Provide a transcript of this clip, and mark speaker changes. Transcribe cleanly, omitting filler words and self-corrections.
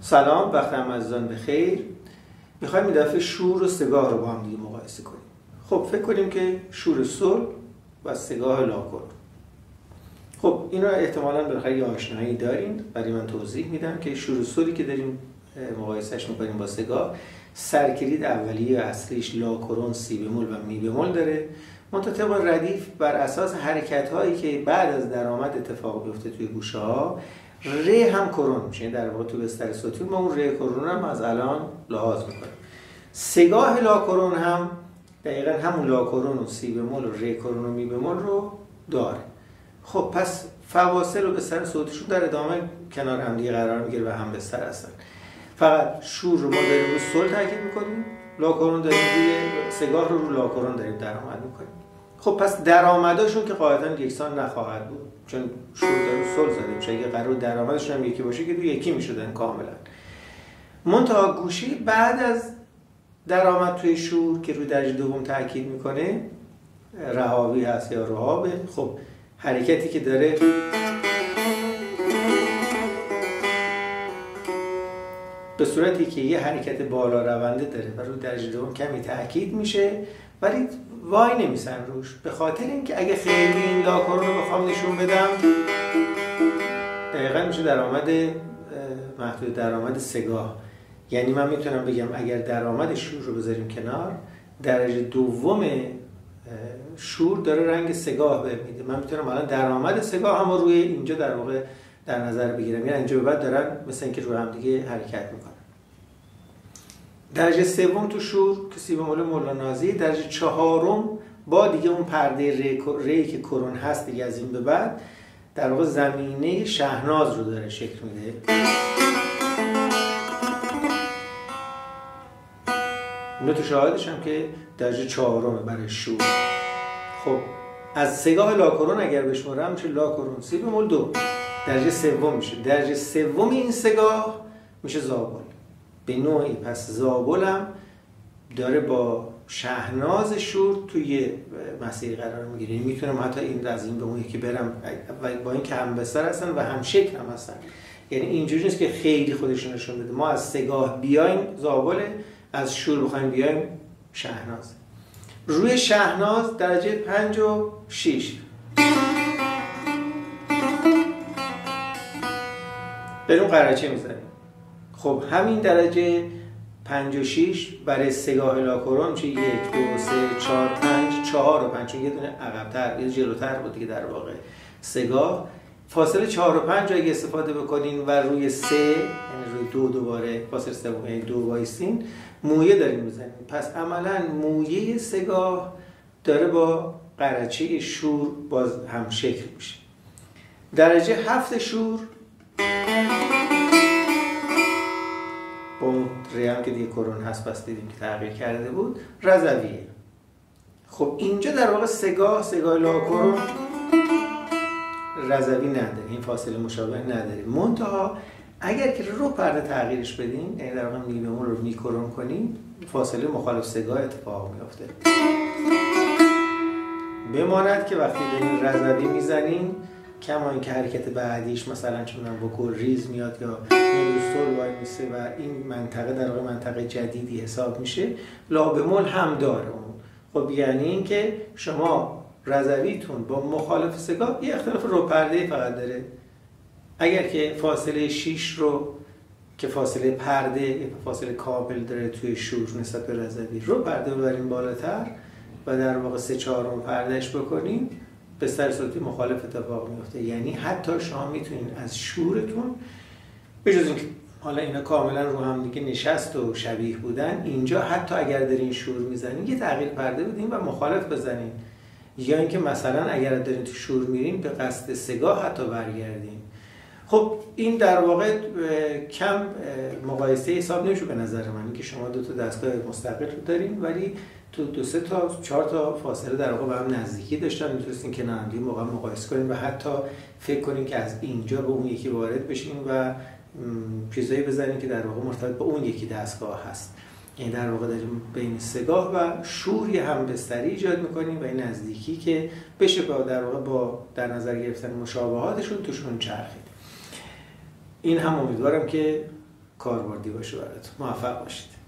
Speaker 1: سلام، وقت عزیزان بخیر. میخوایم این دفعه شور و سگاه رو با هم دیگه مقایسه کنیم. خب فکر کنیم که شور صلح و سگاه لاکورون. خب این رو احتمالاً بالاخره یه آشنایی دارین، ولی من توضیح میدم که شور صلحی که داریم مقایسهش میکنیم با سگاه، سرکلید اولیه اصلیش لاکورون سی بمول و می بمول داره. منتها ردیف بر اساس حرکت هایی که بعد از درآمد اتفاق بیفته توی گوشه ها ره هم کرون میشه. در واقع تو بستر صوتی ما اون ره کرون هم از الان لحاظ میکنیم. سگاه لاکورون هم دقیقا همون لاکورون و سی بمول و ره کرون و می بمول رو داره. خب پس فواصل و بستر صوتیشون در ادامه کنار هم دیگه قرار میگیره و هم بستر هستن. فقط شور رو ما داریم رو صلح تاکید میکنیم، لاکورون داریم روی سگاه رو لاکورون داریم درآمد میکنیم. خب پس درآمداشون که قاعدتا یکسان نخواهد بود، چون شور داره صلح زده میشه. اگه قرار درآمدشون هم یکی باشه که دو یکی میشدن کاملا. منتها گوشی بعد از درآمد توی شور که روی درجه دوم تاکید میکنه، رهاوی هست یا رهابه. خب حرکتی که داره به صورتی که یه حرکت بالا رونده داره و روی درجه دوم کمی تاکید میشه، ولی وای نمیسن روش، به خاطر اینکه اگه خیلی این لاکورون رو بخوام نشون بدم دقیقا میشه درآمد محدود درآمد سگاه. یعنی من میتونم بگم اگر درآمد شور رو بذاریم کنار، درجه دوم شور داره رنگ سگاه میده. من میتونم الان درآمد سگاه هم روی اینجا در واقع در نظر بگیرم، یعنی اینجا به بعد دارن مثل اینکه روی هم دیگه حرکت میکنن. درجه سوم تو شور که سی بمول مولا نازی، درجه چهارم با دیگه اون پرده ری که کرون هست دیگه از این به بعد در واقع زمینه شهناز رو داره شکل میده. اینو تو شاهدش هم که درجه چهارمه برای شور. خب از سگاه لاکورون اگر بشمارم میشه لاکورون سی بمول دو، درجه سوم میشه. درجه سوم این سگاه میشه زابل به نوعی. پس زابل هم داره با شهناز شور توی مسیر قرار میگیره. میتونم حتی این از این به اون یکی برم و با این که هم بستر هستن و هم شکل هم هستن. یعنی اینجوری نیست که خیلی خودشون نشون بده. ما از سگاه بیایم زابل، از شور بخوایم بیایم شهناز. روی شهناز درجه 5 و 6 بریم قرچه میزنیم. خب همین درجه 5 و 6 برای سگاه لاکورون میشه 1 2 3 4 5 4 و 5، چون یه دونه عقب‌تر یه جلوتر بود دیگه در واقع سگاه. فاصله 4 و 5 اگه استفاده بکنین و روی 3 یعنی روی 2 دوباره فاصله سوم یعنی 2 وایسین، مویه داریم میزنیم. پس عملا مویه سگاه داره با قرچه شور باز هم شکل میشه. درجه 7 شور با اون ریام که دیگه کرون هست بس دیدیم که تغییر کرده بود، رضویه. خب اینجا در واقع سگاه لاکورون رضوی نداره، این فاصله مشابه نداره. منتها اگر که رو پرده تغییرش بدین، یعنی در واقع می بمول رو می کرون کنین، فاصله مخالف سگاه اتفاق میفته. بماند که وقتی دارین رضوی میزنین، کما اینکه حرکت بعدیش مثلا چون با گل ریز میاد یا مدوستول وای میسه و این منطقه در واقع منطقه جدیدی حساب میشه، لا بمول هم داره اون. خب یعنی این که شما رضویتون با مخالف سگاه یه اختلاف رو پرده فقط داره. اگر که فاصله 6 رو که فاصله پرده یا فاصله کابل داره توی شور نسبت به رضوی، رو پرده ببریم بالاتر و در واقع 3/4 پردهش بکنیم، بستر صوتی مخالف اتفاق میفته. یعنی حتی شما میتونین از شورتون بجز اینکه حالا اینا کاملا رو هم دیگه نشست و شبیه بودن، اینجا حتی اگر دارین شور میزنین یه تغییر پرده بدین و مخالف بزنین، یا اینکه مثلا اگر دارین تو شور میرین به قصد سگاه حتی برگردین. خب این در واقع کم مقایسه حساب نمیشه به نظر من، که شما دو تا دستگاه مستقل رو دارین ولی تو 2 3 تا 4 تا فاصله در واقع به هم نزدیکی داشتن، میتونستین کنار هم دیگه موقع مقایسه کنین و حتی فکر کنین که از اینجا به اون یکی وارد بشین و چیزایی بزنین که در واقع مرتبط با اون یکی دستگاه هست. یعنی در واقع داریم بین سگاه و شوری هم بستری ایجاد میکنیم و این نزدیکی که بشه در واقع با در نظر گرفتن مشابهاتشون توشون چرخید. این هم امیدوارم که کاربردی باشه براتون. موفق باشید.